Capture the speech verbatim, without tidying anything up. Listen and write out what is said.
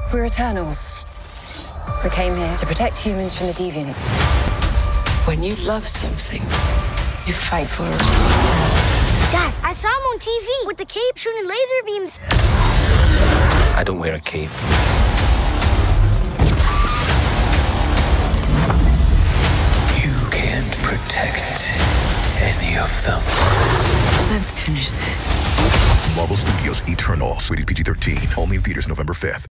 We're Eternals. We came here to protect humans from the deviants. When you love something, you fight for it. Dad, I saw him on T V with the cape shooting laser beams. I don't wear a cape. You can't protect any of them. Let's finish this. Marvel Studios' Eternals, rated P G thirteen. Only in theaters November fifth.